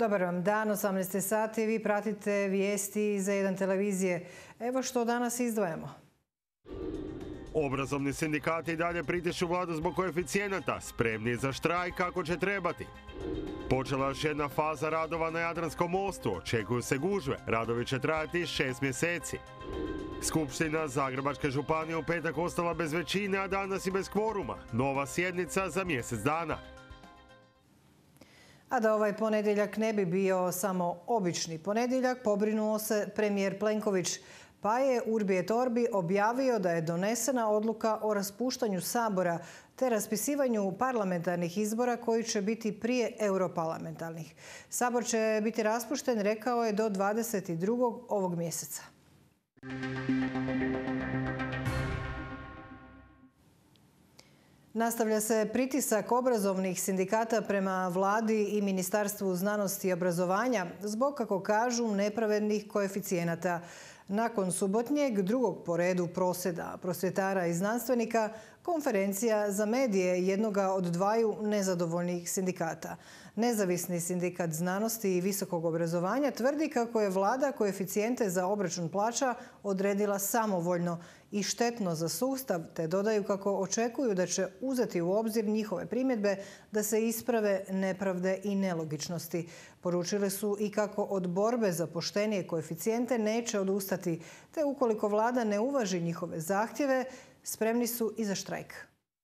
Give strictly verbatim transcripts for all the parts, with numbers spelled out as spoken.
Dobar vam dan, osamnaest sati, vi pratite vijesti za jedan televizije. Evo što danas izdvajamo. Obrazovni sindikati i dalje pritišću vladu zbog koeficijenata, spremni za štrajk kako će trebati. Počela još jedna faza radova na Jadranskom mostu, očekuju se gužve, radovi će trajati šest mjeseci. Skupština Zagrebačke županije u petak ostala bez većine, a danas i bez kvoruma. Nova sjednica za mjesec dana. A da ovaj ponedjeljak ne bi bio samo obični ponedjeljak, pobrinuo se premijer Plenković, pa je Urbi et Orbi objavio da je donesena odluka o raspuštanju Sabora te raspisivanju parlamentarnih izbora koji će biti prije europarlamentarnih. Sabor će biti raspušten, rekao je, do dvadeset drugog ovog mjeseca. Nastavlja se pritisak obrazovnih sindikata prema vladi i Ministarstvu znanosti i obrazovanja zbog, kako kažu, nepravednih koeficijenata. Nakon subotnjeg drugog po redu prosvjeda prosvjetara i znanstvenika, konferencija za medije jednoga od dvaju nezadovoljnih sindikata. Nezavisni sindikat znanosti i visokog obrazovanja tvrdi kako je vlada koeficijente za obračun plaća odredila samovoljno i štetno za sustav, te dodaju kako očekuju da će uzeti u obzir njihove primjedbe da se isprave nepravde i nelogičnosti. Poručili su i kako od borbe za poštenije koeficijente neće odustati, te ukoliko vlada ne uvaži njihove zahtjeve, spremni su i za štrajk.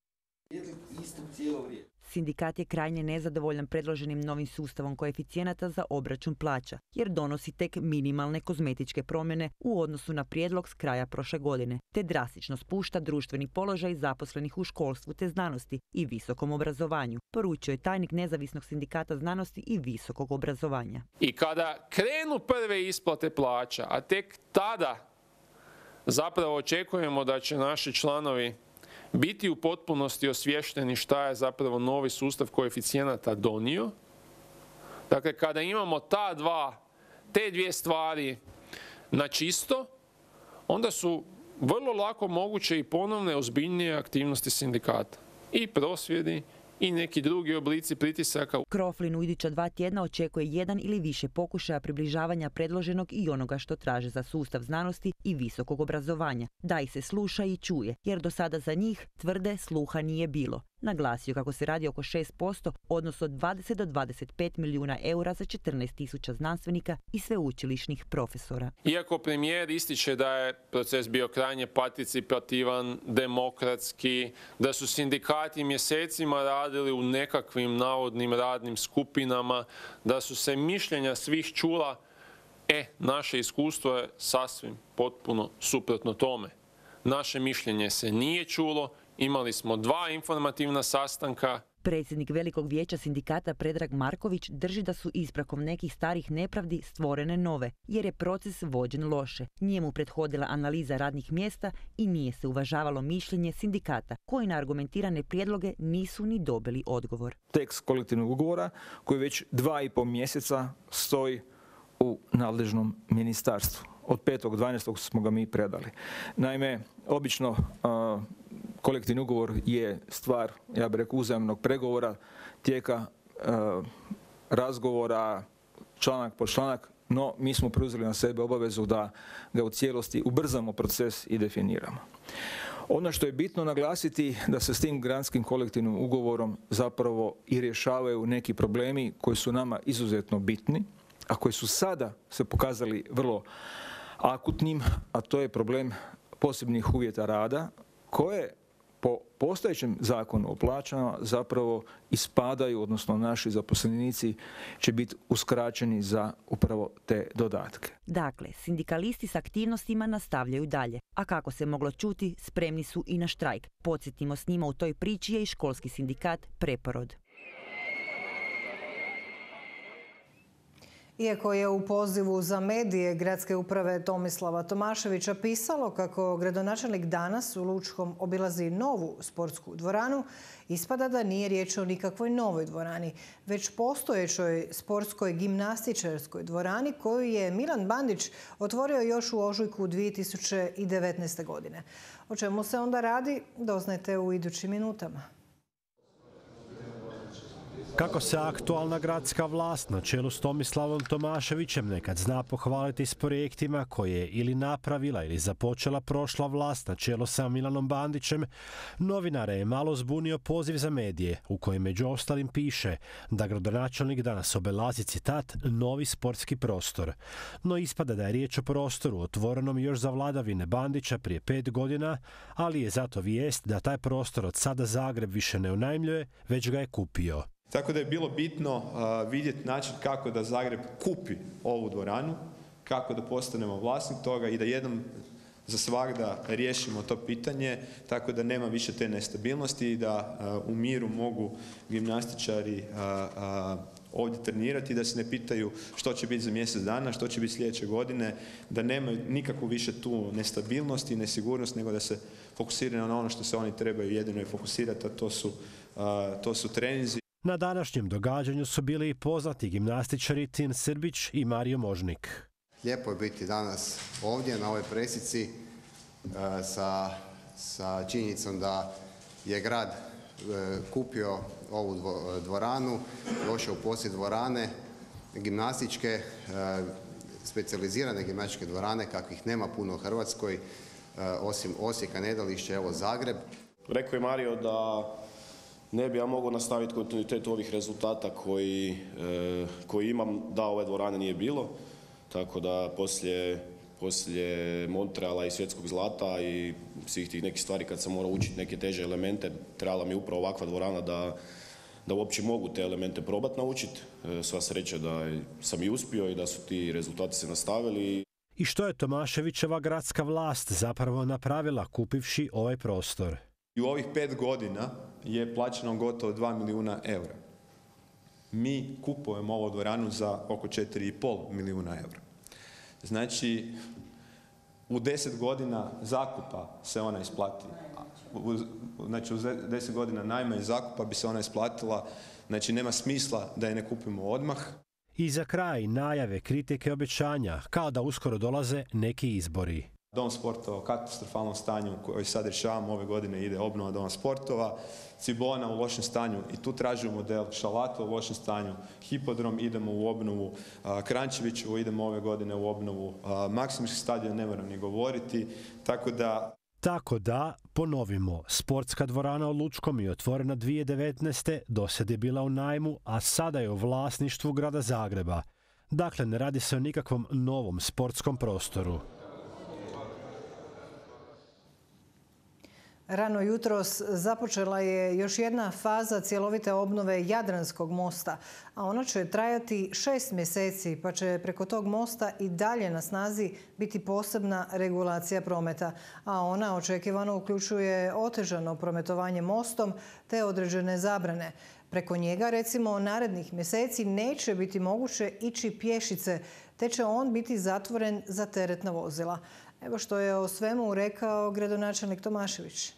Sindikat je krajnje nezadovoljan predloženim novim sustavom koeficijenata za obračun plaća, jer donosi tek minimalne kozmetičke promjene u odnosu na prijedlog s kraja prošle godine, te drastično spušta društveni položaj zaposlenih u školstvu te znanosti i visokom obrazovanju, poručio je tajnik Nezavisnog sindikata znanosti i visokog obrazovanja. I kada krenu prve isplate plaća, a tek tada zapravo očekujemo da će naši članovi biti u potpunosti osviješteni šta je zapravo novi sustav koeficijenata donio. Dakle, kada imamo ta dva, te dvije stvari na čisto, onda su vrlo lako moguće i ponovne ozbiljnije aktivnosti sindikata. I prosvjedi i neki drugi oblici pritisaka. Kroflin u iduća dva tjedna očekuje jedan ili više pokušaja približavanja predloženog i onoga što traže za sustav znanosti i visokog obrazovanja. Da ih se sluša i čuje, jer do sada za njih, tvrde, sluha nije bilo. Naglasio kako se radi oko šest posto, odnosno dvadeset do dvadeset pet milijuna eura za četrnaest tisuća znanstvenika i sveučilišnih profesora. Iako premijer ističe da je proces bio krajnje participativan, demokratski, da su sindikati mjesecima radili u nekakvim navodnim radnim skupinama, da su se mišljenja svih čula, e, naše iskustvo je sasvim potpuno suprotno tome. Naše mišljenje se nije čulo. Imali smo dva informativna sastanka. Predsjednik Velikog vijeća sindikata Predrag Marković drži da su isprakom nekih starih nepravdi stvorene nove, jer je proces vođen loše. Nije mu prethodila analiza radnih mjesta i nije se uvažavalo mišljenje sindikata, koji na argumentirane prijedloge nisu ni dobili odgovor. Tekst kolektivnog ugovora koji već dva i pol mjeseca stoji u nadležnom ministarstvu. Od petog dvanaestog smo ga mi predali. Naime, obično uh, kolektivni ugovor je stvar, ja bih rekao, uzajamnog pregovora, tijeka uh, razgovora, članak po članak, no mi smo preuzeli na sebe obavezu da ga u cijelosti ubrzamo proces i definiramo. Ono što je bitno naglasiti da se s tim granskim kolektivnim ugovorom zapravo i rješavaju neki problemi koji su nama izuzetno bitni, a koji su sada se pokazali vrlo akutnim, a to je problem posebnih uvjeta rada koje po postojećem zakonu o plaćama zapravo ispadaju, odnosno naši zaposlenici će biti uskraćeni za upravo te dodatke. Dakle, sindikalisti s aktivnostima nastavljaju dalje, a kako se moglo čuti, spremni su i na štrajk. Podsjetimo, s njima u toj priči je i školski sindikat Preporod. Iako je u pozivu za medije gradske uprave Tomislava Tomaševića pisalo kako gradonačelnik danas u Lučkom obilazi novu sportsku dvoranu, ispada da nije riječ o nikakvoj novoj dvorani, već postojećoj sportskoj gimnastičarskoj dvorani koju je Milan Bandić otvorio još u ožujku dvije tisuće devetnaeste. godine. O čemu se onda radi, doznajte u idućim minutama. Kako se aktualna gradska vlast na čelu s Tomislavom Tomaševićem nekad zna pohvaliti s projektima koje je ili napravila ili započela prošla vlast na čelu sa Milanom Bandićem, novinare je malo zbunio poziv za medije u kojem među ostalim piše da gradonačelnik danas obilazi, citat, novi sportski prostor. No ispada da je riječ o prostoru otvorenom još za vladavine Bandića prije pet godina, ali je zato vijest da taj prostor od sada Zagreb više ne unajmljuje, već ga je kupio. Tako da je bilo bitno uh, vidjeti način kako da Zagreb kupi ovu dvoranu, kako da postanemo vlasnik toga i da jednom za svagda riješimo to pitanje, tako da nema više te nestabilnosti i da uh, u miru mogu gimnastičari uh, uh, ovdje trenirati, da se ne pitaju što će biti za mjesec dana, što će biti sljedeće godine, da nemaju nikakvu više tu nestabilnost i nesigurnost, nego da se fokusiraju na ono što se oni trebaju jedino i fokusirati, a to su, uh, to su treninzi. Na današnjem događanju su bili i poznati gimnastičari Tin Srbić i Mario Možnik. Lijepo je biti danas ovdje na ovoj presici e, sa, sa činjenicom da je grad e, kupio ovu dvoranu, došao u posjed dvorane gimnastičke, e, specijalizirane gimnastičke dvorane kakvih nema puno u Hrvatskoj, e, osim Osijeka, Nedelišća, evo Zagreb. Rekao je Mario da ne bi ja mogao nastaviti kontinuitet ovih rezultata koji, e, koji imam da ove dvorane nije bilo. Tako da poslije, poslije Montreala i svjetskog zlata i svih tih nekih stvari kad sam morao učiti neke teže elemente, trebala mi upravo ovakva dvorana da, da uopće mogu te elemente probati naučiti. E, sva sreća da sam i uspio i da su ti rezultati se nastavili. I što je Tomaševićeva gradska vlast zapravo napravila kupivši ovaj prostor? I u ovih pet godina je plaćeno gotovo dva milijuna eura. Mi kupujemo ovu dvoranu za oko četiri i pol milijuna eura. Znači, u deset godina zakupa se ona isplati. Znači, u deset godina najma i zakupa bi se ona isplatila. Znači, nema smisla da je ne kupimo odmah. I za kraj najave, kritike, obećanja, kao da uskoro dolaze neki izbori. Dom sportova u katastrofalnom stanju koji sad rješavamo ove godine, ide obnova doma sportova, Cibona u lošem stanju i tu tražimo model, Šalato u lošem stanju, Hipodrom idemo u obnovu, Krančevićevo idemo ove godine u obnovu, Maksimirski stadion ne moram ni govoriti, tako da... Tako da, ponovimo, sportska dvorana u Lučkom je otvorena dvije tisuće devetnaeste. dosad je bila u najmu, a sada je u vlasništvu grada Zagreba. Dakle, ne radi se o nikakvom novom sportskom prostoru. Rano jutros započela je još jedna faza cjelovite obnove Jadranskog mosta, a ona će trajati šest mjeseci, pa će preko tog mosta i dalje na snazi biti posebna regulacija prometa, a ona očekivano uključuje otežano prometovanje mostom te određene zabrane. Preko njega, recimo, narednih mjeseci neće biti moguće ići pješice, te će on biti zatvoren za teretna vozila. Evo što je o svemu rekao gradonačelnik Tomašević.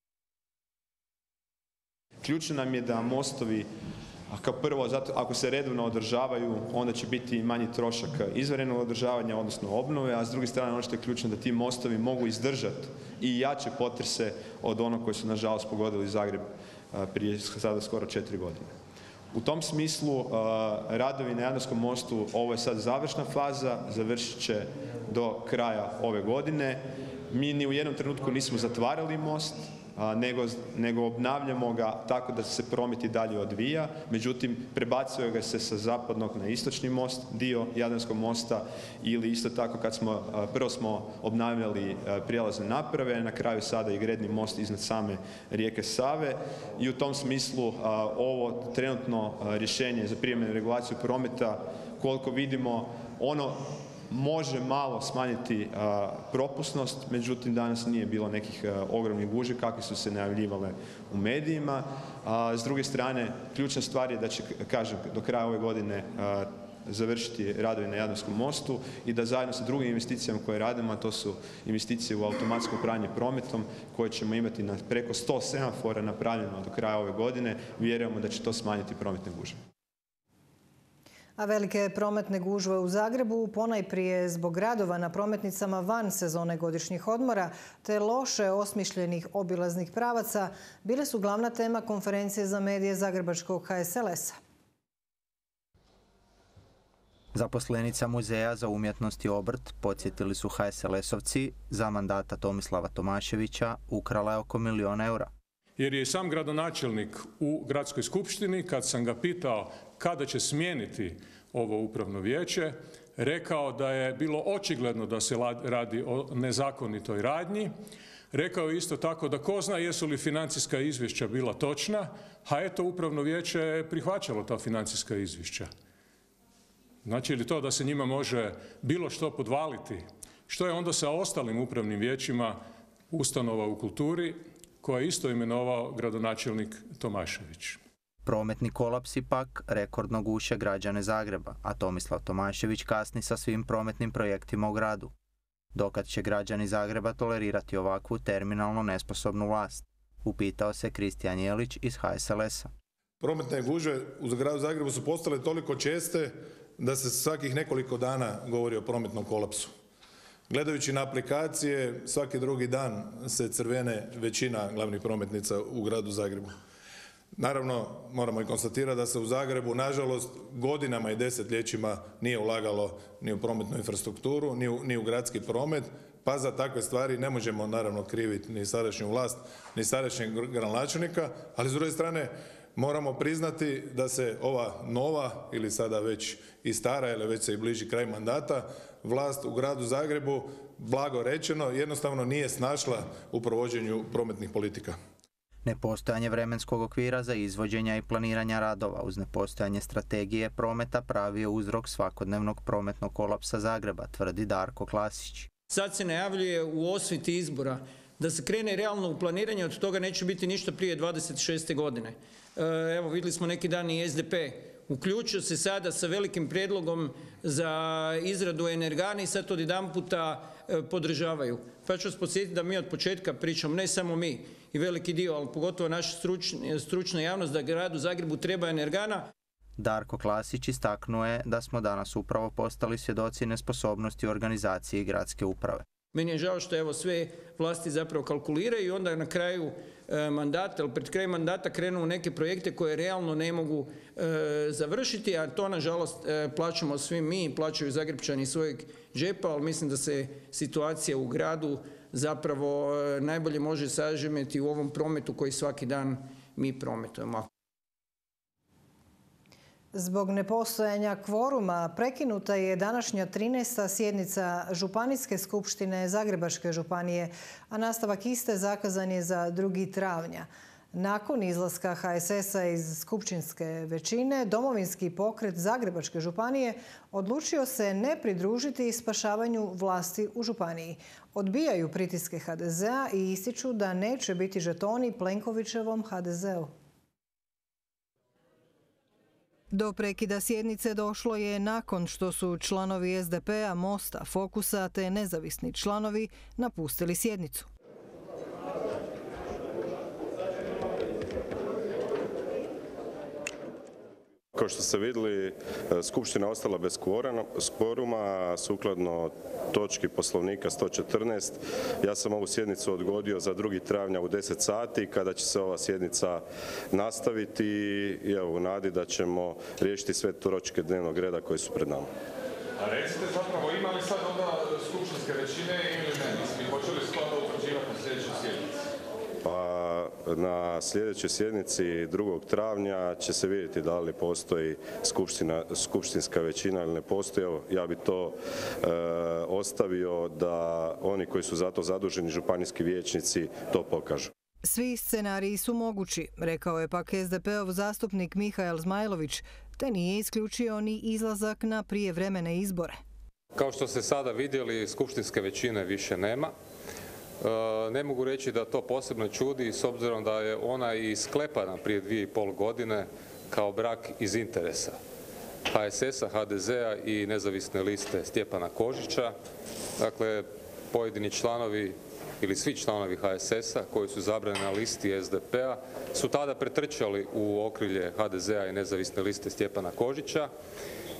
Ključno nam je da mostovi, kao prvo, zato ako se redovno održavaju, onda će biti manji trošak izvanrednog održavanja, odnosno obnove, a s druge strane ono što je ključno da ti mostovi mogu izdržati i jače potrese od onog koji su nažalost pogodili Zagreb prije sada skoro četiri godine. U tom smislu radovi na Jadranskom mostu, ovo je sad završna faza, završit će do kraja ove godine. Mi ni u jednom trenutku nismo zatvarali most, nego, nego obnavljamo ga tako da se promet i dalje odvija. Međutim, prebacuje ga se sa zapadnog na istočni most, dio Jadranskog mosta, ili isto tako kad smo, prvo smo obnavljali prijelazne naprave, na kraju sada i gredni most iznad same rijeke Save. I u tom smislu ovo trenutno rješenje za privremenu regulaciju prometa, koliko vidimo, ono može malo smanjiti a, propusnost, međutim danas nije bilo nekih a, ogromnih gužvi kakve su se najavljivale u medijima. A, s druge strane, ključna stvar je da će, kažem, do kraja ove godine a, završiti radovi na Jadranskom mostu i da zajedno sa drugim investicijama koje radimo, a to su investicije u automatsko upravljanje prometom koje ćemo imati na preko sto semafora napravljeno do kraja ove godine, vjerujemo da će to smanjiti prometne gužve. A velike prometne gužve u Zagrebu ponajprije zbog radova na prometnicama van sezone godišnjih odmora te loše osmišljenih obilaznih pravaca bile su glavna tema konferencije za medije Zagrebačkog H S L S-a. Zaposlenica Muzeja za umjetnost i obrt, podsjetili su H S L S-ovci, za mandata Tomislava Tomaševića ukrala je oko milion eura. Jer je i sam gradonačelnik u gradskoj skupštini, kad sam ga pitao kada će smijeniti ovo upravno vijeće, rekao da je bilo očigledno da se radi o nezakonitoj radnji. Rekao je isto tako da ko zna jesu li financijska izvješća bila točna, a eto upravno vijeće je prihvaćalo ta financijska izvješća. Znači li to da se njima može bilo što podvaliti? Što je onda sa ostalim upravnim vijećima ustanova u kulturi koje je isto imenovao gradonačelnik Tomašević? Prometni kolapsi pak rekordno guše građane Zagreba, a Tomislav Tomašević kasni sa svim prometnim projektima u gradu. Dokad će građani Zagreba tolerirati ovakvu terminalno nesposobnu vlast? Upitao se Kristijan Jelić iz H S L S-a. Prometne gužve u gradu Zagrebu su postale toliko česte da se svakih nekoliko dana govori o prometnom kolapsu. Gledajući na aplikacije, svaki drugi dan se crvene većina glavnih prometnica u gradu Zagrebu. Naravno, moramo i konstatirati da se u Zagrebu, nažalost, godinama i desetljećima nije ulagalo ni u prometnu infrastrukturu, ni u, ni u gradski promet, pa za takve stvari ne možemo naravno kriviti ni sadašnju vlast, ni sadašnjeg gradonačelnika, ali s druge strane moramo priznati da se ova nova ili sada već i stara, ili već se i bliži kraj mandata, vlast u gradu Zagrebu, blago rečeno, jednostavno nije snašla u provođenju prometnih politika. Nepostojanje vremenskog okvira za izvođenja i planiranja radova uz nepostojanje strategije prometa pravi je uzrok svakodnevnog prometnog kolapsa Zagreba, tvrdi Darko Klasić. Sad se najavljuje u osviti izbora da se krene realno u planiranje, od toga neće biti ništa prije dvadeset šeste godine. Evo, vidjeli smo neki dan i S D P. Uključio se sada sa velikim prijedlogom za izradu energana i sad odjedanputa podržavaju. Pa ću vas podsjetiti da mi od početka pričamo, ne samo mi i veliki dio, ali pogotovo naša stručna javnost, da gradu Zagrebu treba energana. Darko Klasić istaknuo je da smo danas upravo postali svjedoci nesposobnosti organizacije i gradske uprave. Meni je žao što evo sve vlasti zapravo kalkuliraju i onda na kraju e, mandata, ili pred krajem mandata krenu u neke projekte koje realno ne mogu e, završiti, a to nažalost e, plaćamo svi mi, plaćaju Zagrebčani iz svojeg džepa, ali mislim da se situacija u gradu zapravo e, najbolje može sažemiti u ovom prometu koji svaki dan mi prometujemo. Zbog nepostojanja kvoruma prekinuta je današnja trinaesta sjednica Županijske skupštine Zagrebačke županije, a nastavak iste zakazan je za drugi travnja. Nakon izlaska H S S-a iz skupštinske većine, Domovinski pokret Zagrebačke županije odlučio se ne pridružiti spašavanju vlasti u županiji. Odbijaju pritiske H D Z-a i ističu da neće biti žetoni Plenkovićevom H D Z-u. Do prekida sjednice došlo je nakon što su članovi S D P-a, Mosta, Fokusa te nezavisni članovi napustili sjednicu. Kao što ste vidjeli, Skupština je ostala bez kvoruma, sukladno točki Poslovnika sto četrnaest. Ja sam ovu sjednicu odgodio za drugi travnja u deset sati, kada će se ova sjednica nastaviti i evo, u nadi da ćemo riješiti sve točke dnevnog reda koje su pred nama. A recite zapravo, ima li sad onda skupštinske većine ili ne? Mislim, hoće li se onda utvrđivati na sljedećoj sjednici? Pa na sljedećoj sjednici drugog travnja će se vidjeti da li postoji skupština, skupštinska većina ili ne postoji. Evo, ja bi to e, ostavio da oni koji su za to zaduženi, županijski vijećnici, to pokažu. Svi scenariji su mogući, rekao je pak S D P-ov zastupnik Mihael Zmajlović, te nije isključio ni izlazak na prijevremene izbore. Kao što ste sada vidjeli, skupštinske većine više nema. Ne mogu reći da to posebno čudi s obzirom da je ona i sklepana prije dvije i pol godine kao brak iz interesa H S S-a, H D Z-a i nezavisne liste Stjepana Kožića. Dakle, pojedini članovi ili svi članovi H S S-a koji su izabrani na listi S D P-a su tada pretrčali u okrilje H D Z-a i nezavisne liste Stjepana Kožića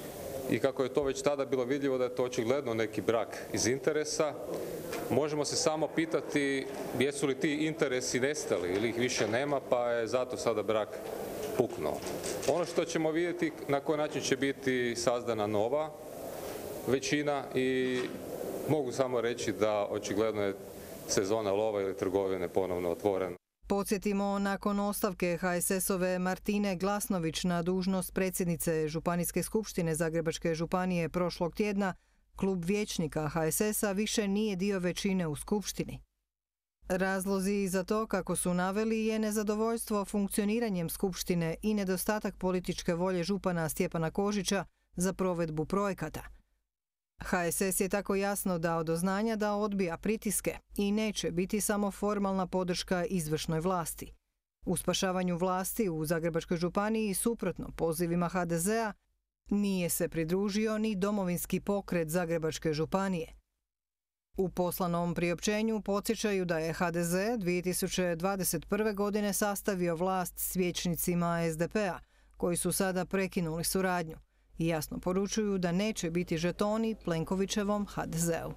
i kako je to već tada bilo vidljivo da je to očigledno neki brak iz interesa, možemo se samo pitati jesu li ti interesi nestali ili ih više nema, pa je zato sada brak puknuo. Ono što ćemo vidjeti na koji način će biti sazdana nova većina i mogu samo reći da očigledno je sezona lova ili trgovine ponovno otvorena. Podsjetimo, nakon ostavke ha es es-ove Martine Glasnović na dužnost predsjednice Županijske skupštine Zagrebačke županije prošlog tjedna, klub vijećnika ha es es-a više nije dio većine u skupštini. Razlozi za to, kako su naveli, je nezadovoljstvo funkcioniranjem skupštine i nedostatak političke volje župana Stjepana Kožića za provedbu projekata. ha es es je tako jasno dao do znanja da odbija pritiske i neće biti samo formalna podrška izvršnoj vlasti. U spašavanju vlasti u Zagrebačkoj županiji, suprotno pozivima ha de zea, nije se pridružio ni Domovinski pokret Zagrebačke županije. U poslanom priopćenju podsjećaju da je ha de ze dvije tisuće dvadeset prve. godine sastavio vlast s vijećnicima es de pe-a, koji su sada prekinuli suradnju. I jasno poručuju da neće biti žetoni Plenkovićevom ha de zeu.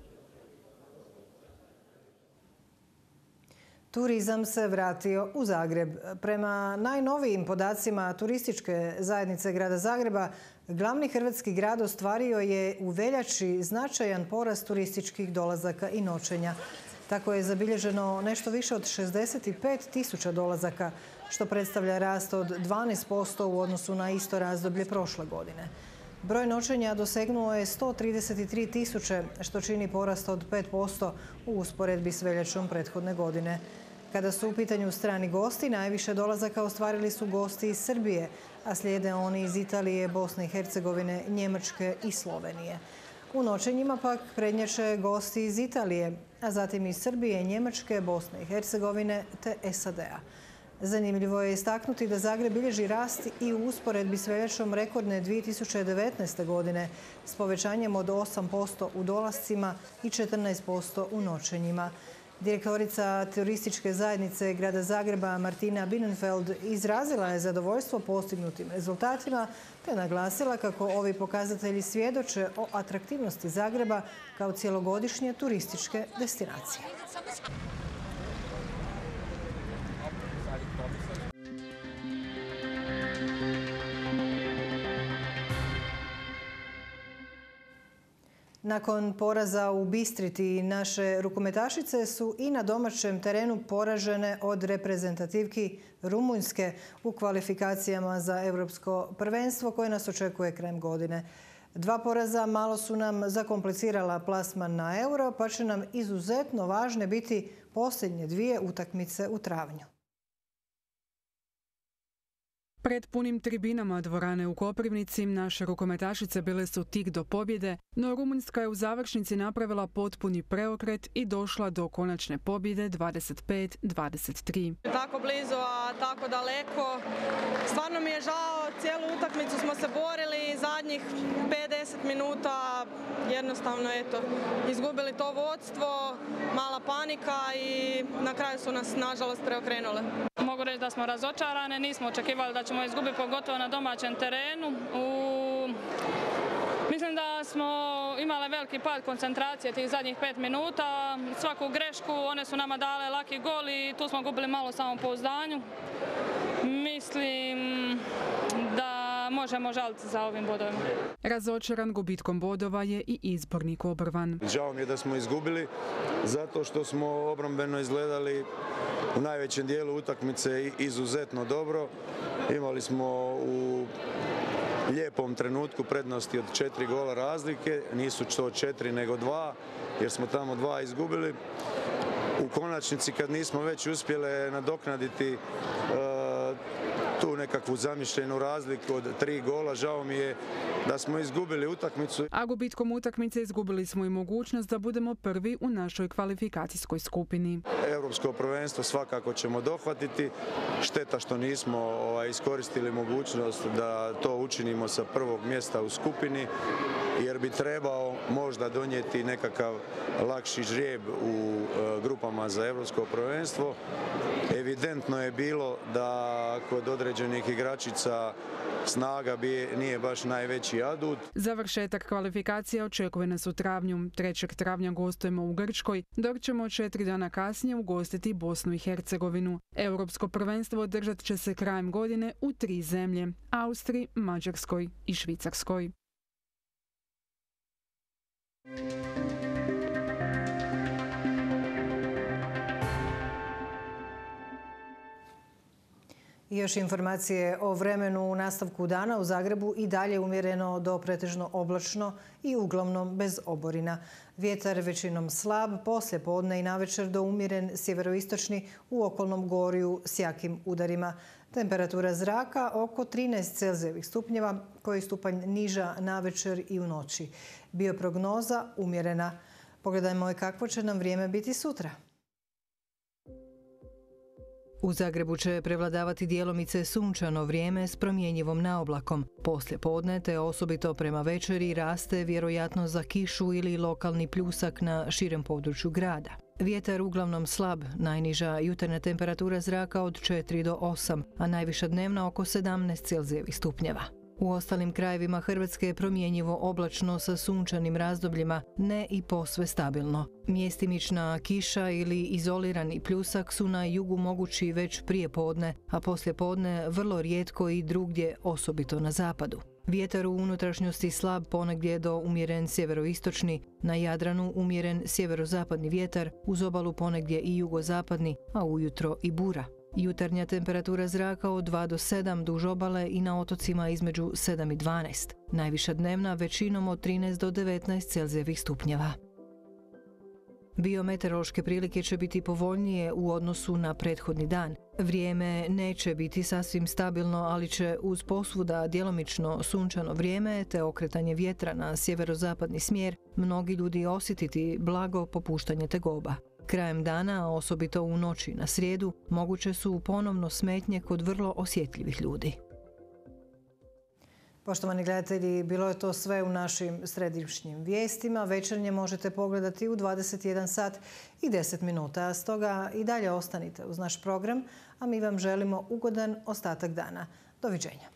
Turizam se vratio u Zagreb. Prema najnovijim podacima turističke zajednice grada Zagreba, glavni hrvatski grad ostvario je u veljači značajan porast turističkih dolazaka i noćenja. Tako je zabilježeno nešto više od šezdeset pet tisuća dolazaka, što predstavlja rast od dvanaest posto u odnosu na isto razdoblje prošle godine. Broj noćenja dosegnuo je sto trideset tri tisuće, što čini porast od pet posto u usporedbi s veljačom prethodne godine. Kada su u pitanju strani gosti, najviše dolazaka ostvarili su gosti iz Srbije, a slijede oni iz Italije, Bosne i Hercegovine, Njemačke i Slovenije. U noćenjima pak prednjače gosti iz Italije, a zatim iz Srbije, Njemačke, Bosne i Hercegovine te es a de-a. Zanimljivo je istaknuti da Zagreb bilježi rast i u usporedbi s veljačom rekordne dvije tisuće devetnaeste. godine s povećanjem od osam posto u dolascima i četrnaest posto u noćenjima. Direktorica turističke zajednice grada Zagreba Martina Bienenfeld izrazila je zadovoljstvo postignutim rezultatima te naglasila kako ovi pokazatelji svjedoče o atraktivnosti Zagreba kao cjelogodišnje turističke destinacije. Nakon poraza u Bistriti, naše rukometašice su i na domaćem terenu poražene od reprezentativki Rumunjske u kvalifikacijama za Europsko prvenstvo koje nas očekuje krajem godine. Dva poraza malo su nam zakomplicirala plasman na Euro, pa će nam izuzetno važne biti posljednje dvije utakmice u travnju. Pred punim tribinama dvorane u Koprivnici naše rukometašice bile su tik do pobjede, no Rumunjska je u završnici napravila potpuni preokret i došla do konačne pobjede dvadeset pet dvadeset tri. Tako blizu, a tako daleko. Stvarno mi je žao, cijelu utakmicu smo se borili, zadnjih pet do deset minuta jednostavno eto, izgubili to vodstvo, mala panika i na kraju su nas nažalost preokrenule. Mogu reći da smo razočarane, nismo očekivali da ćemo izgubiti pogotovo na domaćem terenu. U... Mislim da smo imali veliki pad koncentracije tih zadnjih pet minuta. Svaku grešku, one su nama dale laki gol i tu smo gubili malo samopouzdanju. Mislim da možemo žaliti za ovim bodovima. Razočaran gubitkom bodova je i izbornik Obrvan. Žao mi je da smo izgubili zato što smo obrambeno izgledali u najvećem dijelu utakmice izuzetno dobro. Imali smo u lijepom trenutku prednosti od četiri gola razlike, nisu to četiri nego dva, jer smo tamo dva izgubili. U konačnici kad nismo već uspjele nadoknaditi uh, tu nekakvu zamišljenu razliku od tri gola, žao mi je da smo izgubili utakmicu. A gubitkom utakmice izgubili smo i mogućnost da budemo prvi u našoj kvalifikacijskoj skupini. Europsko prvenstvo svakako ćemo dohvatiti. Šteta što nismo ovaj, iskoristili mogućnost da to učinimo sa prvog mjesta u skupini. jer bi trebao možda donijeti nekakav lakši žrijeb u grupama za europsko prvenstvo. Evidentno je bilo da kod određenih igračica snaga bi nije baš najveći adut. Završetak kvalifikacija očekuje nas u travnju. trećeg travnja gostujemo u Grčkoj, dok ćemo četiri dana kasnije ugostiti Bosnu i Hercegovinu. Europsko prvenstvo održat će se krajem godine u tri zemlje: Austriji, Mađarskoj i Švicarskoj. I još informacije o vremenu u nastavku dana. U Zagrebu i dalje umjereno do pretežno oblačno i uglavnom bez oborina. Vjetar većinom slab, poslije podne i navečer do umjeren sjeveroistočni u okolnom gorju s jakim udarima. Temperatura zraka oko trinaest Celzijevih stupnjeva, koji stupanj niža navečer i u noći. Bioprognoza umjerena. Pogledajmo i kakvo će nam vrijeme biti sutra. U Zagrebu će prevladavati djelomice sunčano vrijeme s promjenjivom naoblakom. Poslije podne te osobito prema večeri raste vjerojatno za kišu ili lokalni pljusak na širem području grada. Vjetar uglavnom slab, najniža jutarnja temperatura zraka od četiri do osam, a najviša dnevna oko sedamnaest Celzijevih stupnjeva. U ostalim krajevima Hrvatske je promjenjivo oblačno sa sunčanim razdobljima, ne i posve stabilno. Mjestimična kiša ili izolirani pljusak su na jugu mogući već prije podne, a poslije podne vrlo rijetko i drugdje, osobito na zapadu. Vjetar u unutrašnjosti slab, ponegdje do umjeren sjeveroistočni, na Jadranu umjeren sjeverozapadni vjetar, uz obalu ponegdje i jugozapadni, a ujutro i bura. Jutarnja temperatura zraka od dva do sedam duž obale i na otocima između sedam i dvanaest. Najviša dnevna većinom od trinaest do devetnaest Celzijevih stupnjeva. Biometeorološke prilike će biti povoljnije u odnosu na prethodni dan. Vrijeme neće biti sasvim stabilno, ali će uz posvuda djelomično sunčano vrijeme te okretanje vjetra na sjeverozapadni smjer mnogi ljudi osjetiti blago popuštanje tegoba. Krajem dana, a osobito u noći na srijedu, moguće su ponovno smetnje kod vrlo osjetljivih ljudi. Poštovani gledatelji, bilo je to sve u našim središnjim vijestima. Večernje možete pogledati u dvadeset jedan sat i deset minuta. Stoga i dalje ostanite uz naš program, a mi vam želimo ugodan ostatak dana. Doviđenja.